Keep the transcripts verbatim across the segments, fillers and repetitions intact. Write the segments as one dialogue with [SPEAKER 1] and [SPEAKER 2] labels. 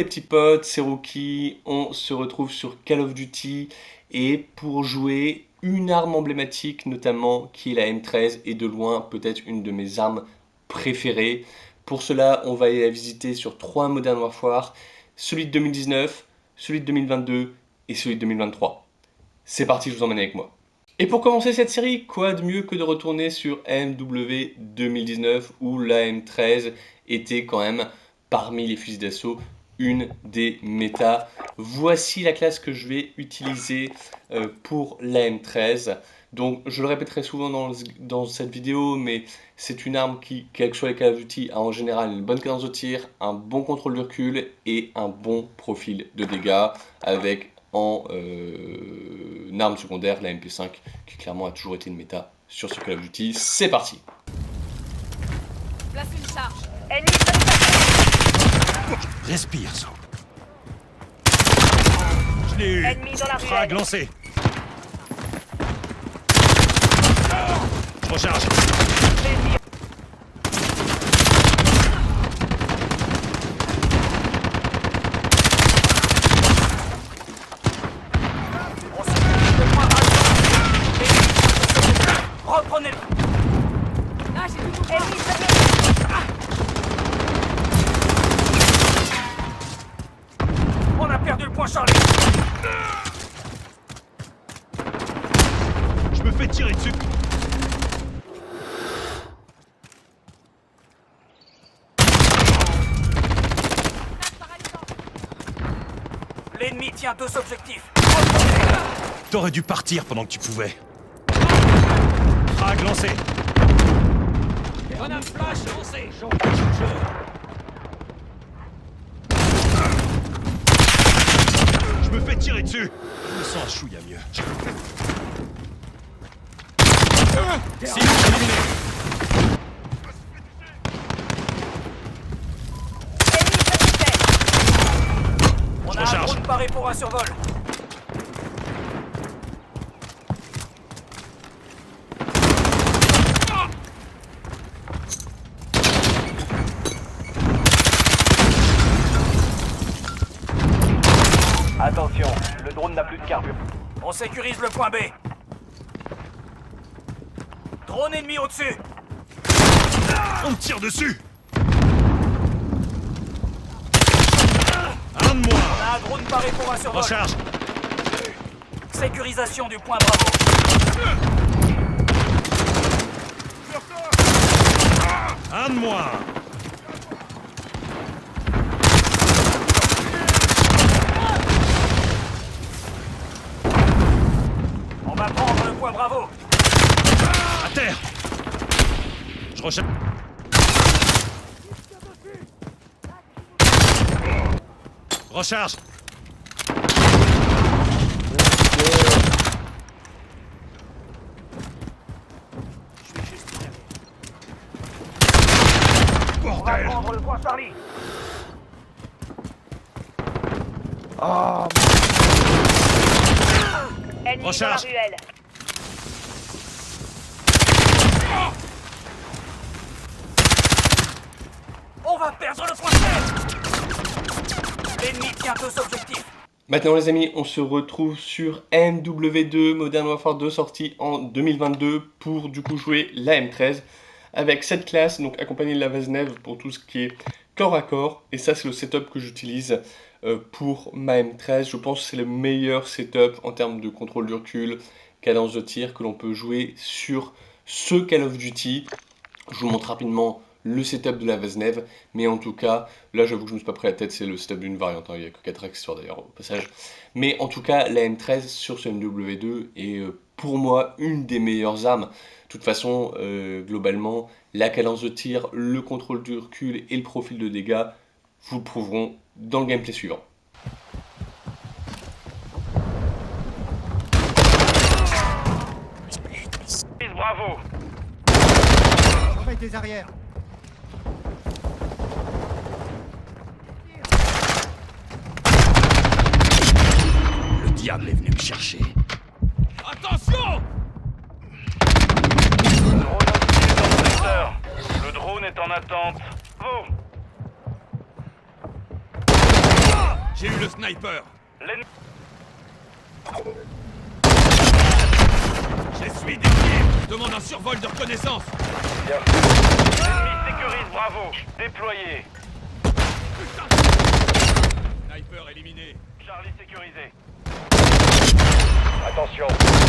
[SPEAKER 1] les petits potes, c'est Rookie, on se retrouve sur Call of Duty et pour jouer une arme emblématique notamment qui est la M treize et de loin peut-être une de mes armes préférées. Pour cela on va aller la visiter sur trois Modern Warfare, celui de deux mille dix-neuf, celui de deux mille vingt-deux et celui de deux mille vingt-trois. C'est parti, je vous emmène avec moi. Et pour commencer cette série, quoi de mieux que de retourner sur M W deux mille dix-neuf où la M treize était quand même parmi les fusils d'assaut une des méta. Voici la classe que je vais utiliser euh, pour la M treize. Donc je le répéterai souvent dans, dans cette vidéo, mais c'est une arme qui, quel que soit les Call of Duty, a en général une bonne cadence de tir, un bon contrôle de recul et un bon profil de dégâts avec en euh, une arme secondaire, la M P cinq, qui clairement a toujours été une méta sur ce Call of Duty. C'est parti.
[SPEAKER 2] Place une charge.
[SPEAKER 3] Ennemi.
[SPEAKER 4] Respire, Saul. Je l'ai eu.
[SPEAKER 3] Ennemi dans la
[SPEAKER 4] Frag
[SPEAKER 3] ruelle.
[SPEAKER 4] lancé. Je recharge.
[SPEAKER 3] Ennemi.
[SPEAKER 2] On se met le point à
[SPEAKER 3] Reprenez-le.
[SPEAKER 2] Là, j'ai tout compris.
[SPEAKER 3] Ennemi.
[SPEAKER 2] On a perdu le point Charlie.
[SPEAKER 4] Je me fais tirer dessus.
[SPEAKER 2] L'ennemi tient deux objectifs.
[SPEAKER 4] T'aurais dû partir pendant que tu pouvais. Frag lancé.
[SPEAKER 2] Grenade flash lancée.
[SPEAKER 4] Je me fais tirer dessus. Je me sens un chouïa mieux. Sinon, éliminé.
[SPEAKER 2] On
[SPEAKER 4] Je
[SPEAKER 2] a un
[SPEAKER 4] recharge.
[SPEAKER 2] drone paré pour un survol.
[SPEAKER 5] Attention, le drone n'a plus de carburant.
[SPEAKER 2] On sécurise le point B. Drone ennemi au-dessus.
[SPEAKER 4] On me tire dessus. Un de
[SPEAKER 2] On
[SPEAKER 4] moi.
[SPEAKER 2] a un drone paré pour un survol.
[SPEAKER 4] Recharge.
[SPEAKER 2] Sécurisation du point Bravo.
[SPEAKER 4] Un de moi.
[SPEAKER 2] On va prendre le point Bravo.
[SPEAKER 4] À terre. Je recharge. Recharge.
[SPEAKER 3] On va
[SPEAKER 4] Bordel.
[SPEAKER 3] prendre le point Charlie. Ennemi
[SPEAKER 4] Recharge.
[SPEAKER 3] dans la ruelle.
[SPEAKER 2] On va perdre le point C. L'ennemi tient deux objectifs.
[SPEAKER 1] Maintenant les amis, on se retrouve sur M W deux, Modern Warfare deux, sorti en deux mille vingt-deux pour du coup jouer la M treize avec cette classe, donc accompagnée de la Vazneve pour tout ce qui est corps à corps. Et ça c'est le setup que j'utilise euh, pour ma M treize. Je pense que c'est le meilleur setup en termes de contrôle du recul, cadence de tir que l'on peut jouer sur ce Call of Duty. Je vous montre rapidement le setup de la Vazneve, mais en tout cas, là j'avoue que je me suis pas pris la tête, c'est le setup d'une variante, hein. Il n'y a que quatre accessoires d'ailleurs au passage. Mais en tout cas, la M treize sur ce M W deux est euh, pour moi une des meilleures armes. De toute façon, euh, globalement, la cadence de tir, le contrôle du recul et le profil de dégâts vous le prouveront dans le gameplay suivant.
[SPEAKER 5] Bravo.
[SPEAKER 6] Surveille tes arrières.
[SPEAKER 4] Le diable est venu me chercher.
[SPEAKER 2] Attention!
[SPEAKER 5] Drone hostile dans le secteur. Le drone est en attente. Vous.
[SPEAKER 4] J'ai eu le sniper.
[SPEAKER 5] L'ennemi.
[SPEAKER 4] J'essuie des tirs. Demande un survol de reconnaissance.
[SPEAKER 5] Bien. L'ennemi sécurise Bravo. Déployé.
[SPEAKER 4] Sniper éliminé.
[SPEAKER 5] Charlie sécurisé. Attention.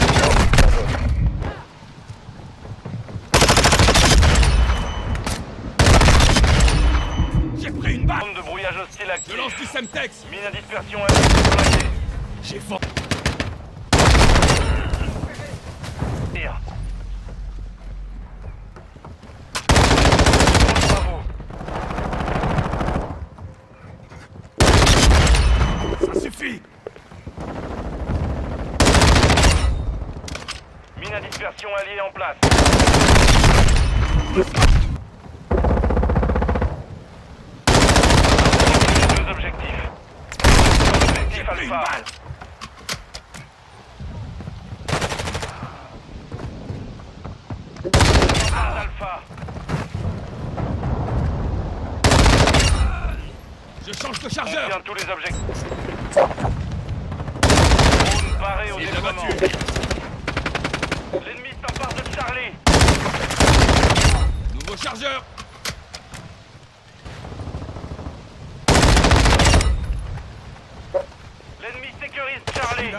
[SPEAKER 4] J'ai pris une balle.
[SPEAKER 5] Zone de brouillage hostile
[SPEAKER 4] Je
[SPEAKER 5] active.
[SPEAKER 4] lance du Semtex.
[SPEAKER 5] Mine à dispersion alliée déployée.
[SPEAKER 4] J'ai fort.
[SPEAKER 5] Tire. Bravo.
[SPEAKER 4] Ça suffit.
[SPEAKER 5] Mine à dispersion alliée en place. Deux objectifs.
[SPEAKER 4] J'ai
[SPEAKER 5] Objectif
[SPEAKER 4] pris une
[SPEAKER 5] Alpha.
[SPEAKER 4] balle.
[SPEAKER 5] Alpha.
[SPEAKER 4] Je change de
[SPEAKER 5] On
[SPEAKER 4] chargeur.
[SPEAKER 5] tient tous les objectifs. Drone paré au
[SPEAKER 4] Il l'a
[SPEAKER 5] déploiement.
[SPEAKER 4] battu.
[SPEAKER 5] L'ennemi s'empare de Charlie.
[SPEAKER 4] Nouveau chargeur.
[SPEAKER 5] L'ennemi sécurise Charlie.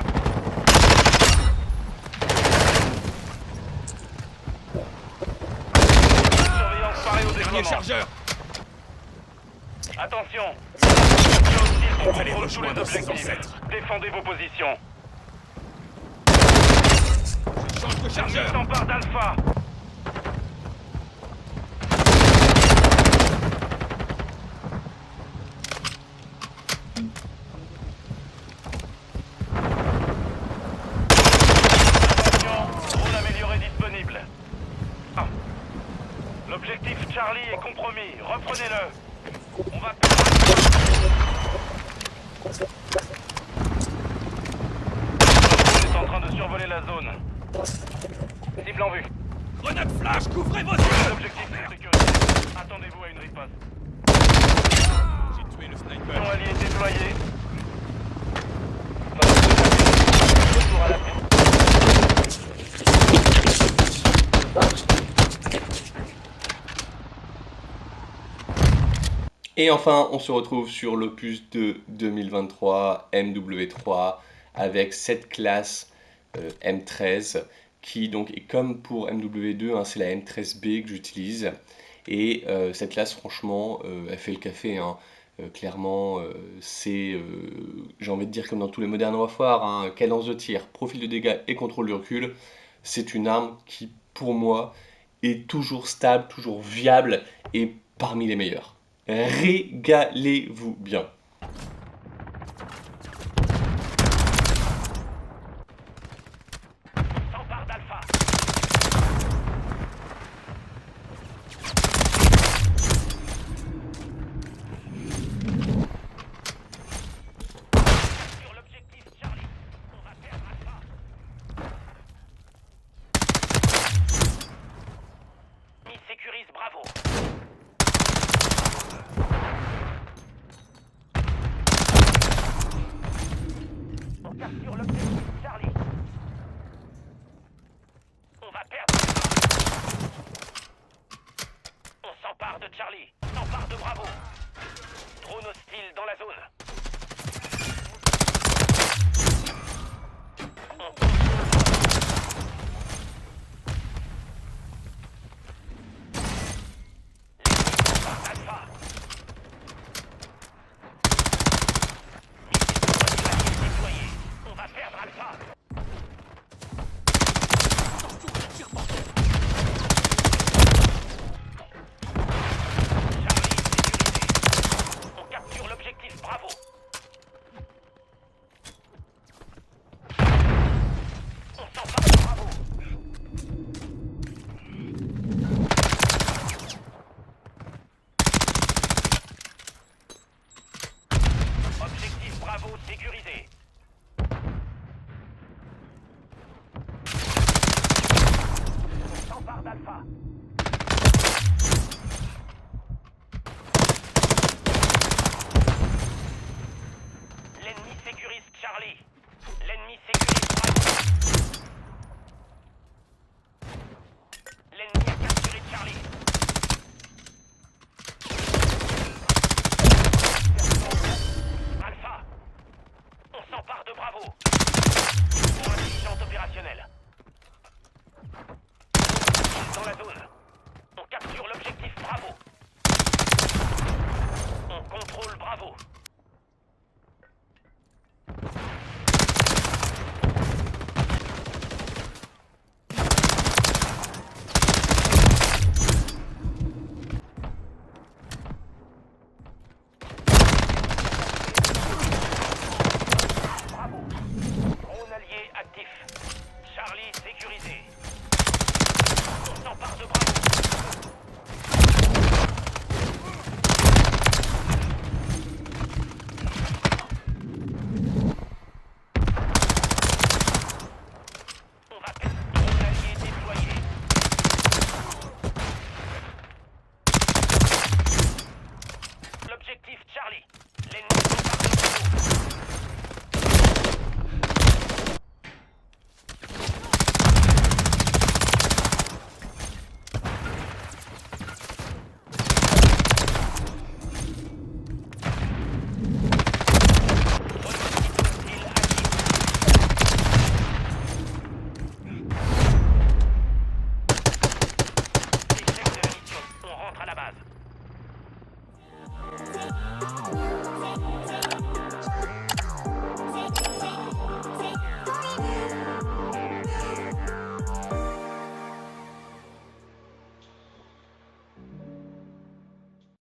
[SPEAKER 5] Surveillance parée au
[SPEAKER 4] Dernier
[SPEAKER 5] déploiement.
[SPEAKER 4] chargeur.
[SPEAKER 5] Attention. On
[SPEAKER 4] Allez,
[SPEAKER 5] contrôle tous les
[SPEAKER 4] rejoindre ses
[SPEAKER 5] objectifs.
[SPEAKER 4] ancêtres.
[SPEAKER 5] Défendez vos positions.
[SPEAKER 4] Je change de
[SPEAKER 5] L'ennemi
[SPEAKER 4] chargeur.
[SPEAKER 5] s'empare d'Alpha. Attention, drone amélioré disponible. Ah. L'objectif Charlie est compromis. Reprenez-le. On va perdre. On est en train de survoler la zone. Cible en vue.
[SPEAKER 4] Grenade flash, couvrez vos yeux.
[SPEAKER 5] L'objectif est sécurisé. Attendez-vous à une riposte.
[SPEAKER 4] J'ai tué le
[SPEAKER 5] Mission
[SPEAKER 4] sniper.
[SPEAKER 5] alliée déployée. Retour à la paix.
[SPEAKER 1] Et enfin, on se retrouve sur l'opus de deux mille vingt-trois, M W trois, avec cette classe euh, M treize, qui donc est comme pour M W deux, hein, c'est la M treize B que j'utilise. Et euh, cette classe, franchement, euh, elle fait le café, hein. Euh, clairement, euh, c'est, euh, j'ai envie de dire comme dans tous les modernes warfare, hein, cadence de tir, profil de dégâts et contrôle du recul. C'est une arme qui, pour moi, est toujours stable, toujours viable et parmi les meilleures. Régalez-vous bien.
[SPEAKER 5] S'empare d'Alpha. Sur l'objectif Charlie. On va perdre Alpha. Il sécurise Bravo. On capture l'objectif Charlie. On va perdre. On s'empare de Charlie. S'empare de Bravo. Drone hostile dans la zone. On contrôle. L'ennemi s'empare d'Alpha. Mission déployée. On va perdre Alpha. Charlie sécurisé. On capture l'objectif Bravo. On s'empare de Bravo. Objectif Bravo sécurisé. On s'empare d'Alpha.